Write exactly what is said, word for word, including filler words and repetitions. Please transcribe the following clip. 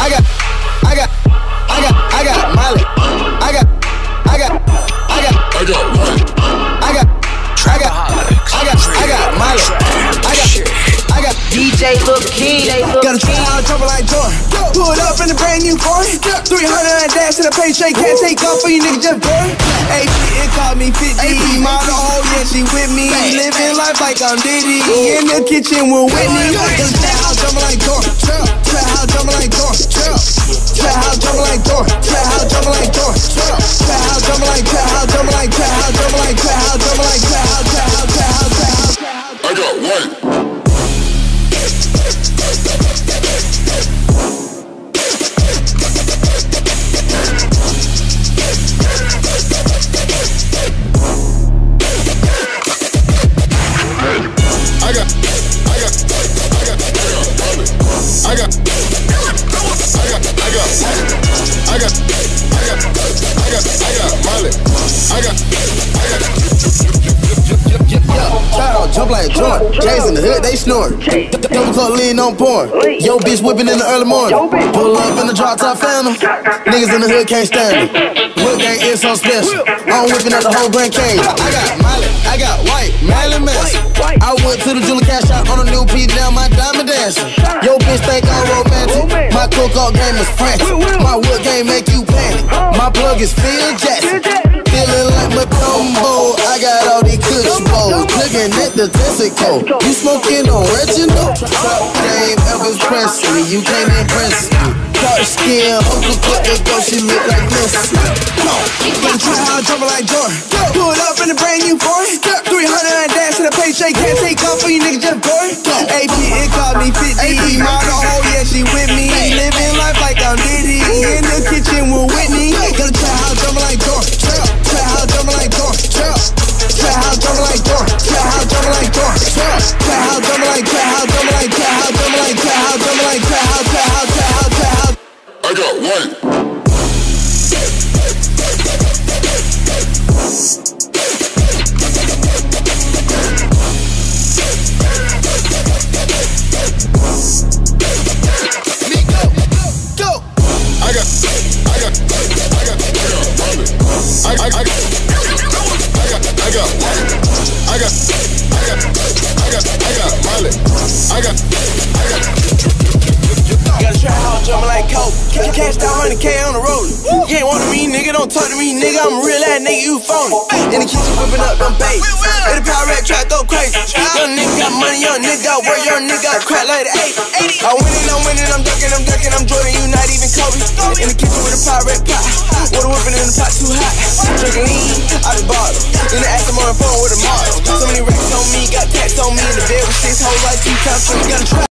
I got, I got, I got, I got Molly. I got, I got, I got, I got what? I got, I got, I got, I got Molly. I got, I got D J Lil King. Gotta try how I trouble like Jordan. Pull it up in a brand new foreign. three hundred and dash in a pay straight. Can't take off for you niggas just boring. A P, it called me fifty. Model, oh yeah, she with me. Living life like I'm Diddy. In the kitchen with Whitney. Gotta try how I trouble like Jordan. Try how I trouble like Jordan. Try how I trouble like Jordan. Try how I trouble like Jordan. Try how I trouble like, try how I trouble like, try how I trouble like, try how I trouble like, try how, try how, try how, try how. I got one. I got, I got, I got, I got, I got, I got, I got, I got, I got, I got, Molly. I got, I got. Child jump like a joint. J's in the hood, they snort. Double cup lean on porn. Yo, bitch whipping in the early morning. Pull up in the drop top phantom. Niggas in the hood can't stand it. Hood gang is so special. I'm whipping up the whole Grand Cage. I got Molly, I got white, Marilyn Manson. I went to the jewelry cash shop on a new piece, down my diamond dancing. Yo, bitch think I'm romantic. My cookout game is frantic. My wood game make you panic. My plug is Phil Jackson. Feeling like Macombo. I got all these kush bowls. Looking at the Texaco. You smoking on Reginald? Top game Elvis Presley. You can't impress me. Dark skin, Uncle Clip the go, she look like this. Gotta try how I trouble like Jordan. Pull it up in a brand new foreign. three hundred and dash in a pay straight. Can't take off for you niggas just boring. A P, it called me fifty. Model, oh yeah, she with me. Living life like I'm Diddy. In the kitchen with Whitney. Gotta try how I trouble like Jordan. Try how I trouble like Jordan. Try how I trouble like Jordan. Try how I trouble like Jordan. Try how I trouble like, try how I trouble like, try how I trouble like, try how I trouble like, try how, try how, try how, try how. I got one. Me go, go. I got, I got, I got, I got, I, I, I got, I got, I got, I got, I got, I got, I got, Molly. I got, I got. Gotta try how I'm jumping like Coke. Cash down one hundred K on the road. You ain't want to me, nigga, don't talk to me, nigga. I'm a real ass nigga, you phony. In the kitchen whipping up them baits. In the power rack, try to go crazy. Young nigga got money, young nigga got work, young nigga got crack like the eight. I'm winning, I'm winning, I'm ducking, I'm ducking, I'm Jordan, you not even Kobe. In the kitchen with a power rack pot. Water whipping in the pot too hot. Drinking lean out the bottle. In the ass, I'm on the phone with a model. So many racks on me, got tats on me. In the bed with six hoes like two times three. Gotta try.